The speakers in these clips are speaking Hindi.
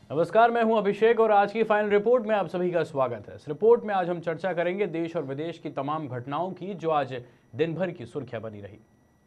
नमस्कार, मैं हूं अभिषेक और आज की फाइनल रिपोर्ट में आप सभी का स्वागत है। इस रिपोर्ट में आज हम चर्चा करेंगे देश और विदेश की तमाम घटनाओं की जो आज दिन भर की सुर्खियां बनी रही।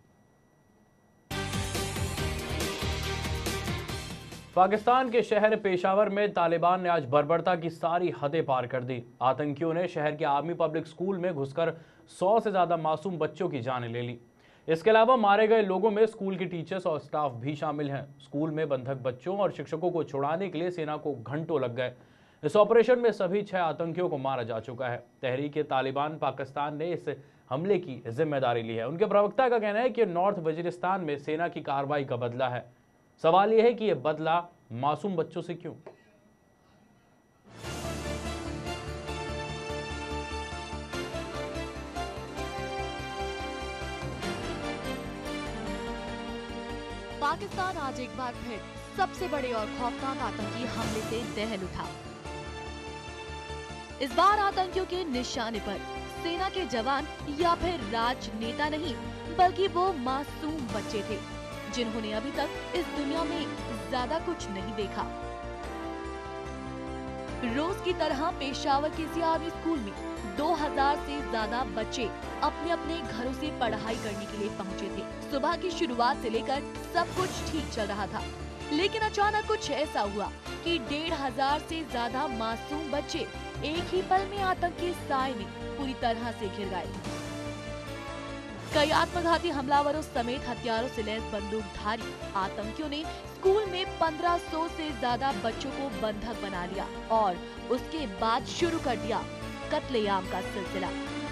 पाकिस्तान के शहर पेशावर में तालिबान ने आज बर्बरता की सारी हदें पार कर दी। आतंकियों ने शहर के आर्मी पब्लिक स्कूल में घुसकर 100 से ज्यादा मासूम बच्चों की जानें ले ली। इसके अलावा मारे गए लोगों में स्कूल के टीचर्स और स्टाफ भी शामिल हैं। स्कूल में बंधक बच्चों और शिक्षकों को छुड़ाने के लिए सेना को घंटों लग गए। इस ऑपरेशन में सभी 6 आतंकियों को मारा जा चुका है। तहरीक-ए-तालिबान पाकिस्तान ने इस हमले की जिम्मेदारी ली है। उनके प्रवक्ता का कहना है कि नॉर्थ वजीरिस्तान में सेना की कार्रवाई का बदला है। सवाल यह है कि यह बदला मासूम बच्चों से क्यों? पाकिस्तान आज एक बार फिर सबसे बड़े और खौफनाक आतंकी हमले से दहल उठा। इस बार आतंकियों के निशाने पर सेना के जवान या फिर राजनेता नहीं, बल्कि वो मासूम बच्चे थे जिन्होंने अभी तक इस दुनिया में ज्यादा कुछ नहीं देखा। रोज की तरह पेशावर के आर्मी स्कूल में 2000 से ज्यादा बच्चे अपने अपने घरों से पढ़ाई करने के लिए पहुंचे थे। सुबह की शुरुआत से लेकर सब कुछ ठीक चल रहा था, लेकिन अचानक कुछ ऐसा हुआ कि 1500 से ज्यादा मासूम बच्चे एक ही पल में आतंक के साए में पूरी तरह से घिर गए। कई आत्मघाती हमलावरों समेत हथियारों से लैस बंदूकधारी आतंकियों ने स्कूल में 1500 से ज्यादा बच्चों को बंधक बना लिया और उसके बाद शुरू कर दिया कत्लेआम का सिलसिला।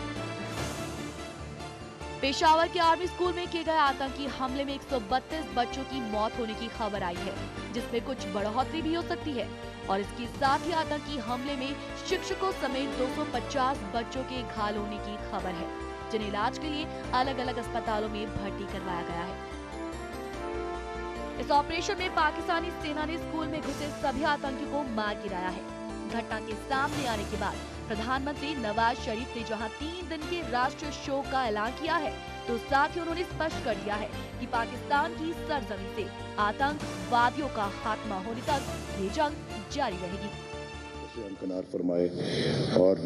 पेशावर के आर्मी स्कूल में किए गए आतंकी हमले में 132 बच्चों की मौत होने की खबर आई है, जिसमें कुछ बढ़ोतरी भी हो सकती है। और इसके साथ ही आतंकी हमले में शिक्षकों समेत 250 बच्चों के घायल होने की खबर है, जिन्हें इलाज के लिए अलग अलग अस्पतालों में भर्ती करवाया गया है। इस ऑपरेशन में पाकिस्तानी सेना ने स्कूल में घुसे सभी आतंकियों को मार गिराया है। घटना के सामने आने के बाद प्रधानमंत्री नवाज शरीफ ने जहां 3 दिन के राष्ट्रीय शोक का ऐलान किया है, तो साथ ही उन्होंने स्पष्ट कर दिया है कि पाकिस्तान की सरजमीन से आतंकवादियों का खात्मा होने तक ये जंग जारी रहेगी। हमकनार फरमाए और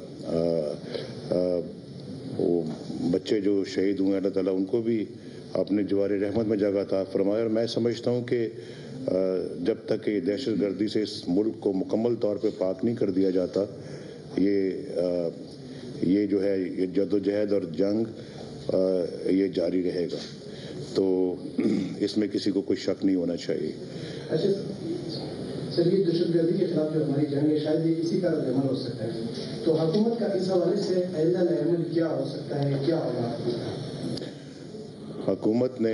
वो बच्चे जो शहीद हुए अल्लाह ताला उनको भी अपने जवार रहमत में जगह अता फरमाए। और मैं समझता हूँ कि जब तक ये दहशतगर्दी से इस मुल्क को मुकम्मल तौर पे पाक नहीं कर दिया जाता, ये जो है ये जद्दोजहद और जंग ये जारी रहेगा। तो इसमें किसी को कोई शक नहीं होना चाहिए। अच्छा सर, ये दहशतगर्दी के खिलाफ जो हमारी जंग है, शायद ये इसी का अमल हो सकता है, तो हुकूमत का इस हवाले से अमल क्या हो सकता है, क्या होगा? हुकूमत ने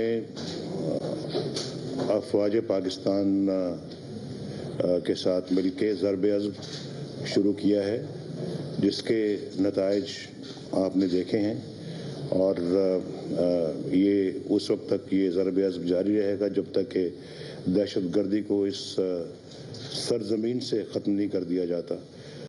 अफवाज पाकिस्तान के साथ मिलकर ज़रब-ए-अज़्ब शुरू किया है, जिसके नताइज आपने देखे हैं। और ये उस वक्त तक ये ज़रब-ए-अज़्ब जारी रहेगा जब तक कि दहशतगर्दी को इस सरजमीन से ख़त्म नहीं कर दिया जाता।